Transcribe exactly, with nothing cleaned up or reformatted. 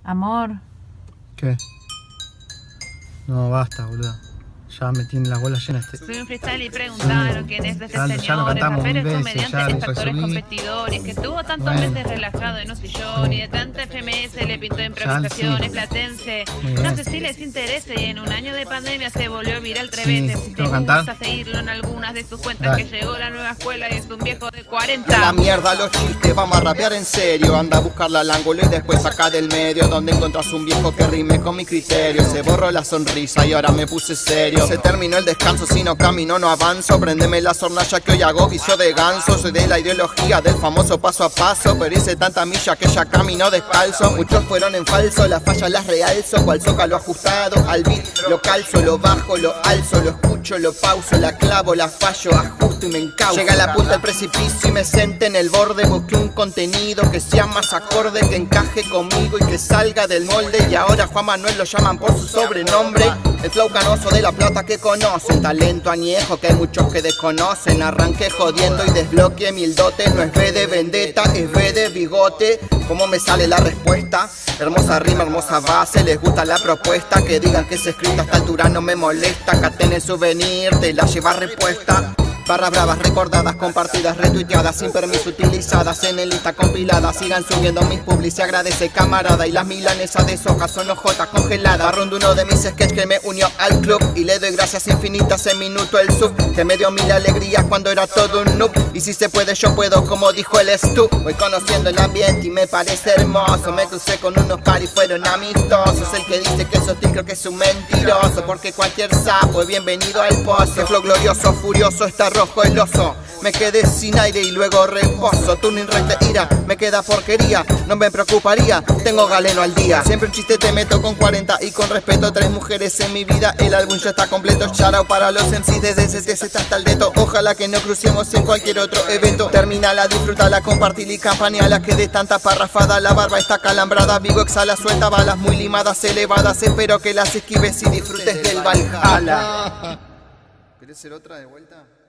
Amor. ¿Qué? No, basta, boludo. Ya me tienen las bolas llenas. Este... Soy un freestyle y preguntaron quién es este ya, señor. ya lo cantamos Raperos, mil veces, comediantes, ya factores resumí. competidores, que estuvo tantos Bueno. meses relajado en un sillón y de tanta F M S le pintó improvisación, sí. es platense. Muy No bien. sé si les interese y en un año de pandemia se volvió viral tres Sí. veces. Si te ¿Tengo que cantar? gusta seguirlo en algunas de sus cuentas, Dale. que llegó la nueva escuela y es un viejo de Y a cuarenta. la mierda los chistes, vamos a rapear en serio. Anda a buscarla al ángulo y después saca del medio, donde encontrás un viejo que rime con mi criterio. Se borró la sonrisa y ahora me puse serio. Se terminó el descanso, si no camino no avanzo. Prendeme la hornalla que hoy hago guiso de ganso. Soy de la ideología del famoso paso a paso, pero hice tanta milla que ya camino descalzo. Muchos fueron en falso, las fallas las realzo. Cual zócalo ajustado al beat, lo calzo, lo bajo, lo alzo, lo escucho, lo pauso, la clavo, la fallo, ajusto y me encauzo. Llega a la punta del precipicio y me senté en el borde. Busqué un contenido que sea más acorde, que encaje conmigo y que salga del molde. Y ahora Juan Manuel lo llaman por su sobrenombre. El flow canoso de la plata que conocen, talento añejo que hay muchos que desconocen. Arranqué jodiendo y desbloqueé mil dotes. No es B de vendetta, es B de bigote. ¿Cómo me sale la respuesta? Hermosa rima, hermosa base, les gusta la propuesta. Que digan que es escrita a esta altura no me molesta. Acá tenés souvenir, te la llevas repuesta. Barras bravas recordadas, compartidas, retuiteadas, sin permiso utilizadas, en el lista compilada. Sigan subiendo mis publis, se agradece camarada. Y las milanesas de soja son ojotas congeladas. Barrondo uno de mis sketches que me unió al club. Y le doy gracias infinitas en minuto el sub, que me dio mil alegrías cuando era todo un noob. Y si se puede yo puedo, como dijo el Stu. Voy conociendo el ambiente y me parece hermoso. Me crucé con unos paris, fueron amistosos. El que dice que sos creo que es un mentiroso, porque cualquier sapo es bienvenido al pozo. Que flow glorioso, furioso, está rojo el oso. Me quedé sin aire y luego reposo. Tuning recte ira, me queda porquería. No me preocuparía, tengo galeno al día. Siempre un chiste te meto con cuarenta y con respeto. Tres mujeres en mi vida, el álbum ya está completo. Shout out para los M Cs desde C S Z hasta el deto. Ojalá que no crucemos en cualquier otro evento. Terminala, disfrutala, compartila y campañala. Que de tanta parrafada la barba está calambrada. Vigo exhala, suelta balas muy limadas, elevadas. Espero que las esquives y disfrutes del Valhalla. ¿Querés ser otra de vuelta?